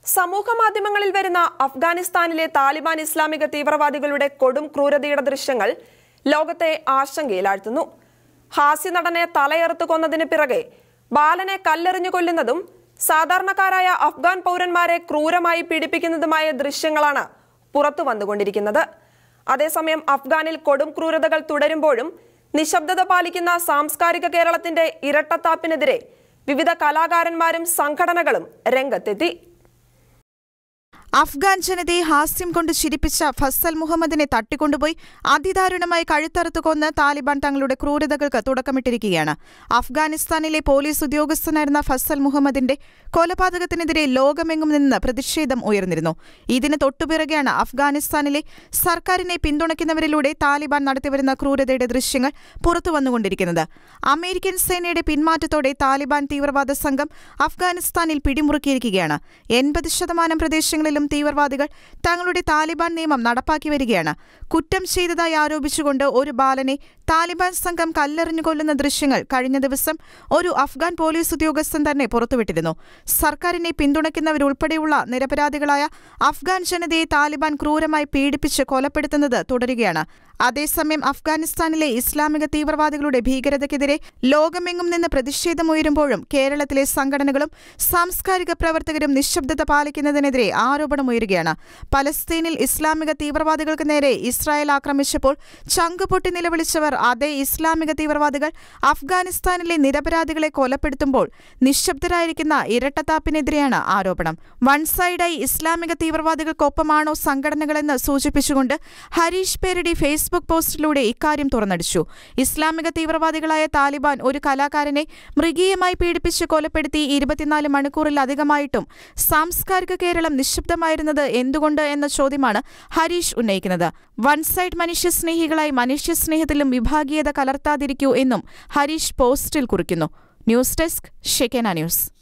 സമൂഹമാധ്യമങ്ങളിൽ വരുന്ന അഫ്ഗാനിസ്ഥാനിലെ താലിബാൻ ഇസ്ലാമിക തീവ്രവാദികളുടെ കൊടും ക്രൂരതയുടെ ദൃശ്യങ്ങൾ ലോകത്തെ ആശങ്കയിലാഴ്ത്തുന്നു. ഹാസ്യനടനെ തലയറുത്തു കൊന്നതിന് പിറകെ ബാലനെ കല്ലെറിഞ്ഞു കൊല്ലുന്നതും സാധാരണക്കാരായ അഫ്ഗാൻ പൗരന്മാരെ ക്രൂരമായി പീഡിപ്പിക്കുന്നതുമായ ദൃശ്യങ്ങളാണ് പുറത്തു വന്നുകൊണ്ടിരിക്കുന്നത്. അതേസമയം അഫ്ഗാനിൽ കൊടും ക്രൂരതകൾ തുടരുമ്പോഴും നിശബ്ദത പാലിക്കുന്ന സാംസ്കാരിക കേരളത്തിന്റെ ഇരട്ടത്താപ്പിനെതിരെ വിവിധ കലാകാരന്മാരും സംഘടനകളും രംഗത്തെത്തി. അഫ്ഗാൻ ജനതയെ ഹാസ്യം കൊണ്ട് ചിരിപ്പിച്ച ഫസൽ മുഹമ്മദിനെ തട്ടിക്കൊണ്ടുപോയി അതിദാരുണമായി കഴുത്തറുത്തു കൊന്ന് താലിബാൻ തങ്ങളുടെ ക്രൂരതകൾക്ക് തുടക്കമിട്ടിരിക്കുകയാണ്. അഫ്ഗാനിസ്ഥാനിലെ പോലീസ് ഉദ്യോഗസ്ഥനായിരുന്ന ഫസൽ മുഹമ്മദിന്റെ കൊലപാതകത്തിനെതിരെ ലോകമെങ്ങും നിന്ന് പ്രതിഷേധം ഉയർന്നിരുന്നു. ഇതിന് തൊട്ടുപിറകെയാണ് അഫ്ഗാനിസ്ഥാനിലെ സർക്കാരിനെ പിന്തുണയ്ക്കുന്നവരിലൂടെ താലിബാൻ നടത്തിവരുന്ന ക്രൂരതയുടെ ദൃശ്യങ്ങൾ പുറത്തുവന്നുകൊണ്ടിരിക്കുന്നത്. അമേരിക്കൻ സേനയുടെ പിന്മാറ്റത്തോടെ താലിബാൻ തീവ്രവാദ സംഘം അഫ്ഗാനിസ്ഥാനിൽ പിടിമുറുക്കിയിരിക്കുകയാണ്. 80% പ്രദേശങ്ങളിലും തീവ്രവാദികൾ തങ്ങളുടെ താലിബാൻ നിയമം നടപ്പാക്കി വരികയാണ്. കുറ്റം ചെയ്തതായി ആരോപിച്ചുകൊണ്ട് ഒരു ബാലനെ താലിബാൻ സംഘം കല്ലെറിഞ്ഞു കൊല്ലുന്ന ദൃശ്യങ്ങൾ കഴിഞ്ഞ ദിവസം ഒരു അഫ്ഗാൻ പോലീസ് ഉദ്യോഗസ്ഥൻ തന്നെ പുറത്തുവിട്ടിരുന്നു. സർക്കാരിനെ പിന്തുണയ്ക്കുന്നവരുൾപ്പെടെയുള്ള നിരപരാധികളായ അഫ്ഗാൻ ജനതയെ താലിബാൻ ക്രൂരമായി പീഡിപ്പിച്ച് കൊലപ്പെടുത്തുന്നത് തുടരുകയാണ്. അതേസമയം അഫ്ഗാനിസ്ഥാനിലെ ഇസ്ലാമിക തീവ്രവാദികളുടെ ഭീകരതയ്ക്കെതിരെ ലോകമെങ്ങും നിന്ന് പ്രതിഷേധമുയരുമ്പോഴും കേരളത്തിലെ സംഘടനകളും സാംസ്കാരിക പ്രവർത്തകരും നിശബ്ദത പാലിക്കുന്നതിനെതിരെ ആരോപണമുയരുകയാണ്. പലസ്തീനിൽ ഇസ്ലാമിക തീവ്രവാദികൾക്ക് നേരെ ഇസ്രായേൽ ആക്രമിച്ചപ്പോൾ ചങ്കുപൊട്ടി നിലവിളിച്ചവർ അതേ ഇസ്ലാമിക തീവ്രവാദികൾ അഫ്ഗാനിസ്ഥാനിലെ നിരപരാധികളെ കൊലപ്പെടുത്തുമ്പോൾ നിശബ്ദരായിരിക്കുന്ന ഇരട്ടത്താപ്പിനെതിരെയാണ് ആരോപണം. വൺ സൈഡായി ഇസ്ലാമിക തീവ്രവാദികൾക്കൊപ്പമാണോ സംഘടനകളെന്ന് സൂചിപ്പിച്ചുകൊണ്ട് ഹരീഷ് പേരടി ഫേസ്ബുക്ക് പോസ്റ്റിലൂടെ ഇക്കാര്യം തുറന്നടിച്ചു. ഇസ്ലാമിക തീവ്രവാദികളായ താലിബാൻ ഒരു കലാകാരനെ മൃഗീയമായി പീഡിപ്പിച്ച് കൊലപ്പെടുത്തി 24 മണിക്കൂറിലധികമായിട്ടും സാംസ്കാരിക കേരളം നിശബ്ദമായിരുന്നത് എന്തുകൊണ്ട് എന്ന ചോദ്യമാണ് ഹരീഷ് ഉന്നയിക്കുന്നത്. വൺ സൈഡ് മനുഷ്യസ്നേഹികളായി മനുഷ്യസ്നേഹത്തിലും വിഭാഗീയത കലർത്താതിരിക്കൂ എന്നും ഹരീഷ് പോസ്റ്റിൽ കുറിക്കുന്നു. ന്യൂസ് ഡെസ്ക് ഷെക്കേന ന്യൂസ്.